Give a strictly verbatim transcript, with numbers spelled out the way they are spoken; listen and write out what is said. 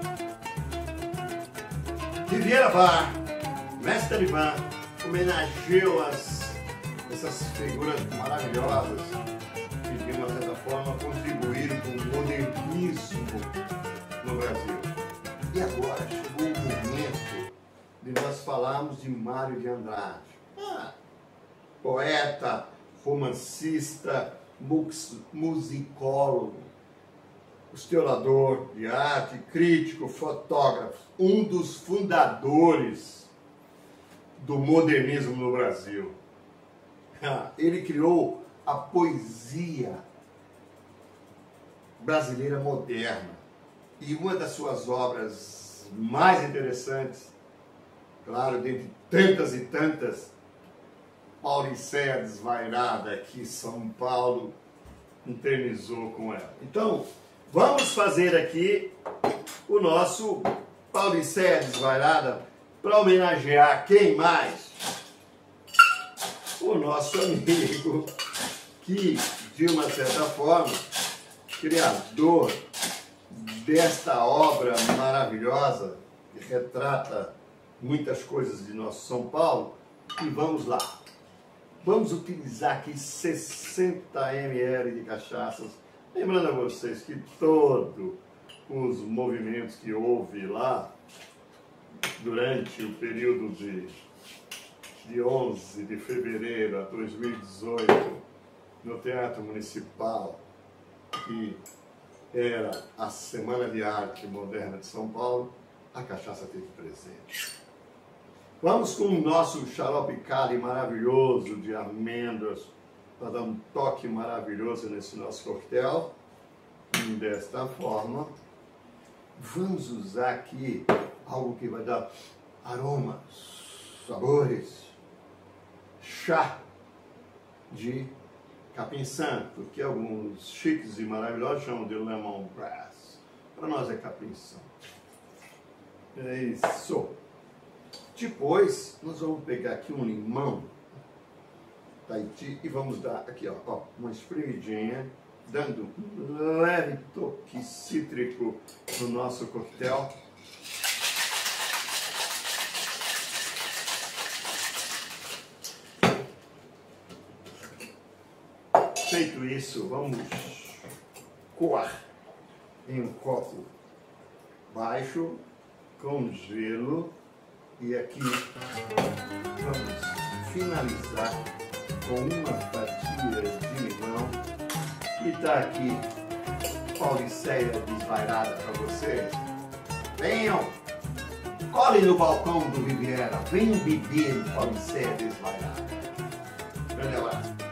Riviera Bar, Mestre Ivan, homenageou as, essas figuras maravilhosas que, de uma certa forma, contribuíram com o modernismo no Brasil. E agora chegou o momento de nós falarmos de Mário de Andrade. Ah, poeta, romancista, musicólogo, historiador de arte, crítico, fotógrafo, um dos fundadores do modernismo no Brasil. Ele criou a poesia brasileira moderna e uma das suas obras mais interessantes, claro, dentre tantas e tantas, Pauliceia Desvairada, que São Paulo internizou com ela. Então, vamos fazer aqui o nosso Pauliceia Desvairada para homenagear quem mais? O nosso amigo que, de uma certa forma, criador desta obra maravilhosa que retrata muitas coisas de nosso São Paulo. E vamos lá. Vamos utilizar aqui sessenta mililitros de cachaças. Lembrando a vocês que todos os movimentos que houve lá durante o período de, de onze de fevereiro a dois mil e dezoito no Teatro Municipal, que era a Semana de Arte Moderna de São Paulo, a cachaça teve presente. Vamos com o nosso xarope Cali maravilhoso de amêndoas, para dar um toque maravilhoso nesse nosso coquetel. E desta forma, vamos usar aqui algo que vai dar aromas, sabores, chá de capim santo, que alguns chiques e maravilhosos chamam de lemongrass. Para nós é capim santo. É isso. Depois, nós vamos pegar aqui um limão Tahiti e vamos dar aqui, ó, ó, uma espremidinha, dando um leve toque cítrico no nosso coquetel. Feito isso, vamos coar em um copo baixo com gelo. E aqui vamos finalizar com uma fatia de limão. E tá aqui Pauliceia Desvairada para vocês. Venham, colhem no balcão do Riviera, venham beber Pauliceia Desvairada. Grande abraço.